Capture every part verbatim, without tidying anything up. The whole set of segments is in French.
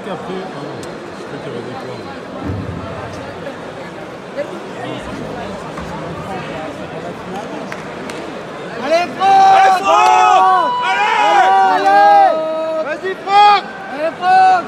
qu'après. Ah non, je crois qu'il y avait des points. Allez, Franck! Allez, Franck! Allez! Vas-y, Franck! Allez, Franck!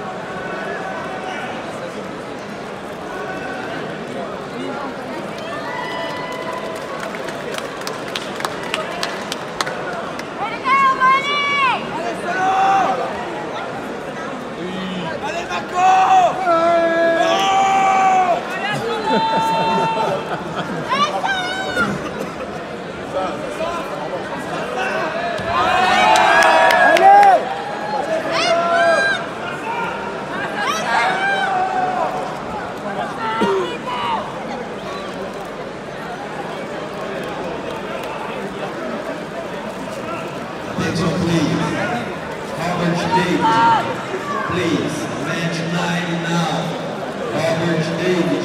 Attention, please. Robert David. Please. Match nine now. Robert David.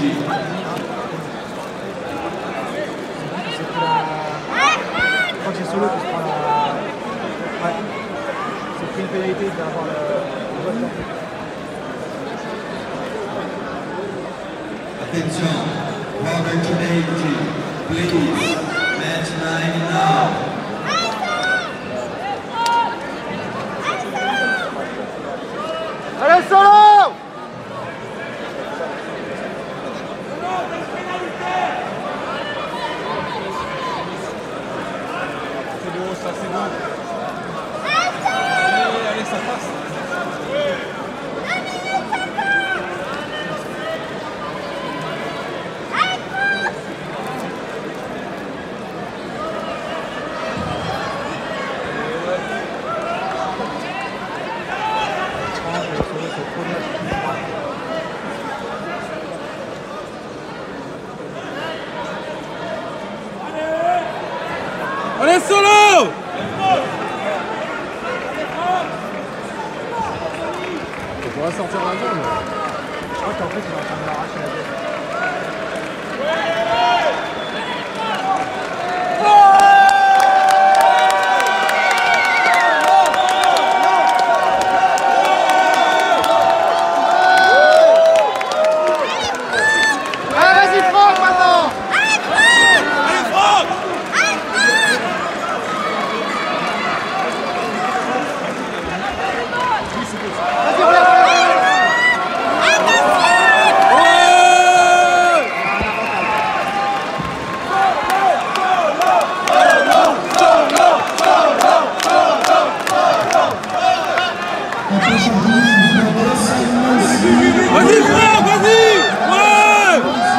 Je crois que c'est Solo qui se prend la... Ouais. C'est pris une pénalité d'avoir le... le vote. Attention. Robert David. Please. Match nine now. Allez, Solo! C'est beau, ça, c'est beau. Allez, allez, ça passe. Allez, Solo! On pourra sortir la jambe. Je crois qu'en fait, il est en train de l'arracher la tête. Vas-y, Franck, vas-y! Ouais!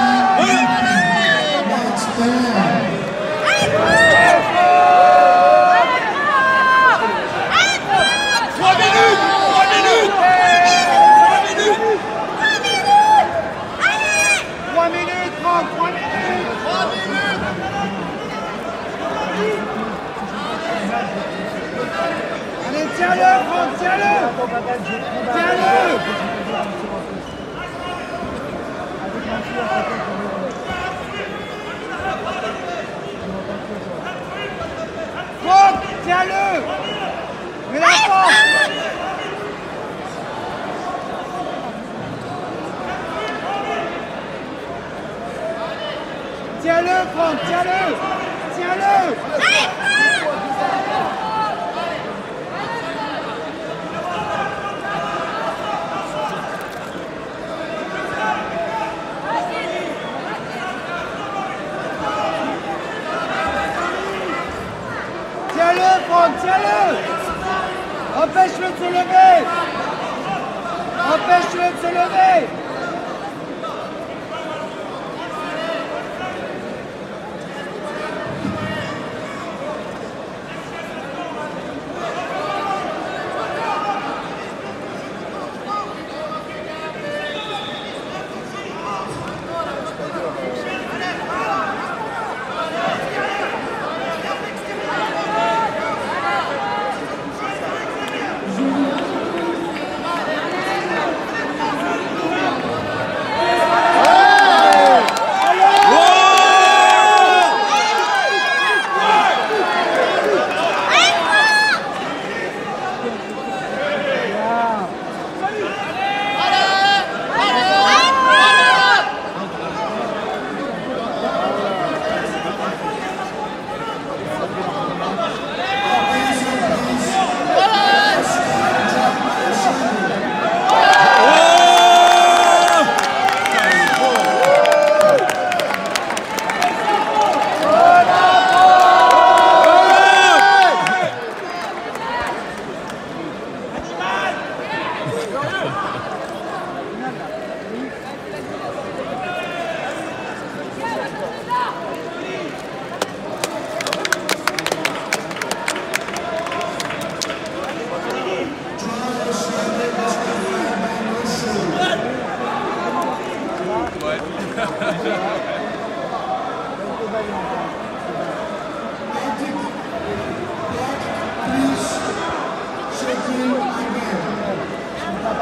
trois minutes! trois minutes! trois minutes, Franck! trois minutes! trois minutes! Allez, tiens-le, Franck, tiens-le! Tiens-le! Franck, tiens-le! Mets la force! Tiens-le, Franck, tiens-le! Tiens-le! Tiens-le, Franck, tiens-le! Empêche-le de se lever! Empêche-le de se lever!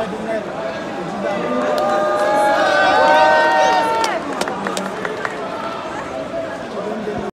Abdoulaye Doumel,